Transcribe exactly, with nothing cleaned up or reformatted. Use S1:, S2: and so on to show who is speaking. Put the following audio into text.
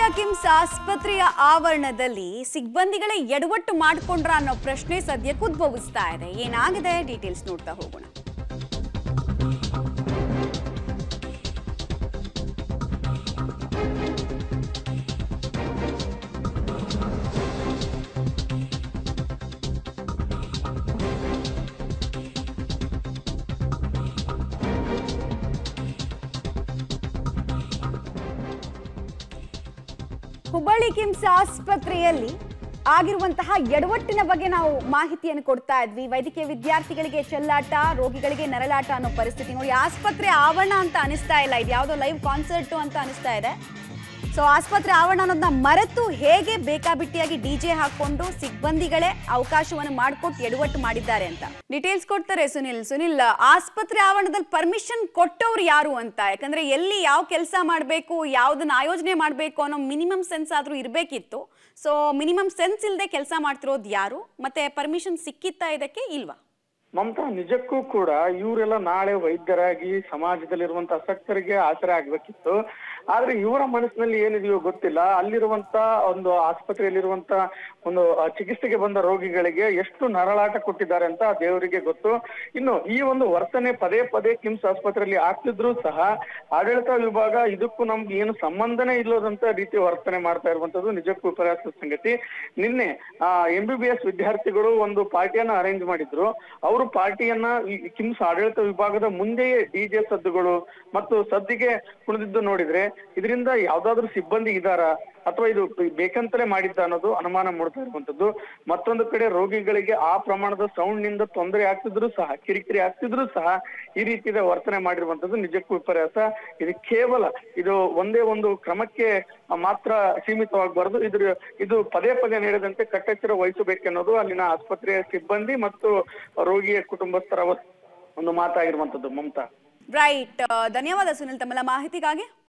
S1: ಕಿಮ್ಸ್ ಆಸ್ಪತ್ರೆಯ ಆವರಣದಲ್ಲಿ ಸಿಬ್ಬಂದಿಗಳೇ ಎಡವಟ್ಟು ಮಾಡಿಕೊಂಡ್ರ ಅನ್ನೋ ಪ್ರಶ್ನೆ ಸದ್ಯಕ್ಕೆ ಉದ್ಭವಿಸ್ತಾ ಇದೆ. ಏನಾಗಿದೆ ಡೀಟೇಲ್ಸ್ ನೋಡ್ತಾ ಹೋಗೋಣ. ಹುಬ್ಬಳ್ಳಿ ಕಿಮ್ಸ್ ಆಸ್ಪತ್ರೆಯಲ್ಲಿ ಆಗಿರುವಂತಹ ಎಡವಟ್ಟಿನ ಬಗ್ಗೆ ನಾವು ಮಾಹಿತಿಯನ್ನು ಕೊಡ್ತಾ ಇದ್ವಿ. ವೈದ್ಯಕೀಯ ವಿದ್ಯಾರ್ಥಿಗಳಿಗೆ ಚೆಲ್ಲಾಟ, ರೋಗಿಗಳಿಗೆ ನರಳಾಟ ಅನ್ನೋ ಪರಿಸ್ಥಿತಿ ನೋಡಿ. ಆಸ್ಪತ್ರೆ ಆವರಣ ಅಂತ ಅನಿಸ್ತಾ ಇಲ್ಲ, ಇದು ಯಾವುದೋ ಲೈವ್ ಕಾನ್ಸರ್ಟ್ ಅಂತ ಅನಿಸ್ತಾ ಇದೆ. ಸೊ ಆಸ್ಪತ್ರೆ ಆವರಣ ಅನ್ನೋದನ್ನ ಮರೆತು ಹೇಗೆ ಬೇಕಾಬಿಟ್ಟಿಯಾಗಿ ಡಿಜೆ ಹಾಕೊಂಡು ಸಿಬ್ಬಂದಿಗಳೇ ಅವಕಾಶವನ್ನು ಮಾಡಿಕೊಟ್ಟು ಎಡವಟ್ಟು ಮಾಡಿದ್ದಾರೆ ಅಂತ ಡೀಟೇಲ್ಸ್ ಕೊಡ್ತಾರೆ ಸುನಿಲ್. ಸುನಿಲ್, ಆಸ್ಪತ್ರೆ ಆವರಣದಲ್ಲಿ ಪರ್ಮಿಷನ್ ಕೊಟ್ಟವ್ರು ಯಾರು ಅಂತ, ಯಾಕಂದ್ರೆ ಎಲ್ಲಿ ಯಾವ ಕೆಲಸ ಮಾಡಬೇಕು, ಯಾವ್ದನ್ನ ಆಯೋಜನೆ ಮಾಡಬೇಕು ಅನ್ನೋ ಮಿನಿಮಮ್ ಸೆನ್ಸ್ ಆದ್ರೂ ಇರಬೇಕಿತ್ತು. ಸೊ ಮಿನಿಮಮ್ ಸೆನ್ಸ್ ಇಲ್ಲದೆ ಕೆಲಸ ಮಾಡ್ತಿರೋದು ಯಾರು, ಮತ್ತೆ ಪರ್ಮಿಷನ್ ಸಿಕ್ಕಿತ್ತಾ ಇದಕ್ಕೆ ಇಲ್ವಾ?
S2: ಮಮತಾ, ನಿಜಕ್ಕೂ ಕೂಡ ಇವರೆಲ್ಲ ನಾಳೆ ವೈದ್ಯರಾಗಿ ಸಮಾಜದಲ್ಲಿರುವಂತ ಆಸಕ್ತರಿಗೆ ಆಸರೆ ಆಗ್ಬೇಕಿತ್ತು. ಆದ್ರೆ ಇವರ ಮನಸ್ಸಿನಲ್ಲಿ ಏನಿದೆಯೋ ಗೊತ್ತಿಲ್ಲ. ಅಲ್ಲಿರುವಂತ ಒಂದು ಆಸ್ಪತ್ರೆಯಲ್ಲಿರುವಂತ ಒಂದು ಚಿಕಿತ್ಸೆಗೆ ಬಂದ ರೋಗಿಗಳಿಗೆ ಎಷ್ಟು ನರಳಾಟ ಕೊಟ್ಟಿದ್ದಾರೆ ಅಂತ ದೇವರಿಗೆ ಗೊತ್ತು. ಇನ್ನು ಈ ಒಂದು ವರ್ತನೆ ಪದೇ ಪದೇ ಕಿಮ್ಸ್ ಆಸ್ಪತ್ರೆಯಲ್ಲಿ ಆಗ್ತಿದ್ರು ಸಹ ಆಡಳಿತ ವಿಭಾಗ ಇದಕ್ಕೂ ನಮ್ಗೆ ಏನು ಸಂಬಂಧನೇ ಇಲ್ಲದಂತ ರೀತಿ ವರ್ತನೆ ಮಾಡ್ತಾ ಇರುವಂತದ್ದು ನಿಜಕ್ಕೂ ವಿಪರ್ಯಾಸದ ಸಂಗತಿ. ನಿನ್ನೆ ಆ ಎಂ ಬಿ ಬಿ ಎಸ್ ವಿದ್ಯಾರ್ಥಿಗಳು ಒಂದು ಪಾರ್ಟಿಯನ್ನ ಅರೇಂಜ್ ಮಾಡಿದ್ರು. ಅವರು ಪಾರ್ಟಿಯನ್ನ ಕಿಮ್ಸ್ ಆಡಳಿತ ವಿಭಾಗದ ಮುಂದೆಯೇ ಡಿಜೆ ಸದ್ದುಗಳು ಮತ್ತು ಸದ್ದಿಗೆ ಕುಣಿದಿದ್ದು ನೋಡಿದ್ರೆ ಇದರಿಂದ ಯಾವ್ದಾದ್ರು ಸಿಬ್ಬಂದಿ ಇದಾರ ಅಥವಾ ಇದು ಬೇಕಂತಲೇ ಮಾಡಿದ್ದ ಅನ್ನೋದು ಅನುಮಾನ ಮೂಡ್ತಾ ಇರುವಂತದ್ದು. ಮತ್ತೊಂದು ಕಡೆ ರೋಗಿಗಳಿಗೆ ಆ ಪ್ರಮಾಣದ ಸೌಂಡ್ ನಿಂದ ತೊಂದರೆ ಆಗ್ತಿದ್ರು ಸಹ, ಕಿರಿಕಿರಿ ಆಗ್ತಿದ್ರು ಸಹ ಈ ರೀತಿಯ ವರ್ತನೆ ಮಾಡಿರುವಂತದ್ದು ನಿಜಕ್ಕೂ ವಿಪರ್ಯಾಸ. ಇದು ಕೇವಲ ಇದು ಒಂದೇ ಒಂದು ಕ್ರಮಕ್ಕೆ ಮಾತ್ರ ಸೀಮಿತವಾಗಬಾರದು. ಇದ್ರ ಇದು ಪದೇ ಪದೇ ನಡೆದಂತೆ ಕಟ್ಟೆಚ್ಚರ ವಹಿಸಬೇಕೆನ್ನೋದು ಅಲ್ಲಿನ ಆಸ್ಪತ್ರೆಯ ಸಿಬ್ಬಂದಿ ಮತ್ತು ರೋಗಿಯ ಕುಟುಂಬಸ್ಥರ ಒಂದು ಮಾತಾಗಿರುವಂತದ್ದು. ಮಮತಾ,
S1: ರೈಟ್. ಧನ್ಯವಾದ ಸುನಿಲ್ ತಮ್ಮೆಲ್ಲ ಮಾಹಿತಿಗಾಗಿ.